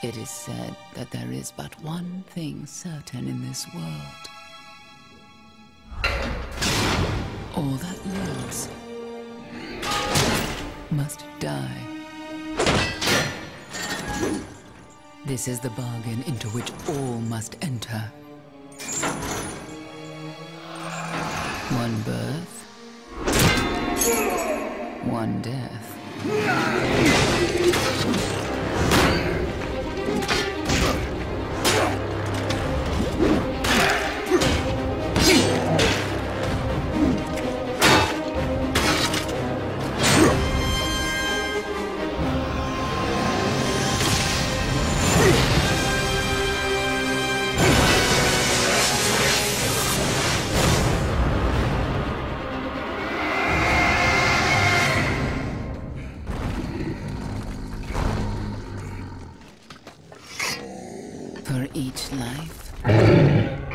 It is said that there is but one thing certain in this world. All that lives must die. This is the bargain into which all must enter. One birth, one death. For each life,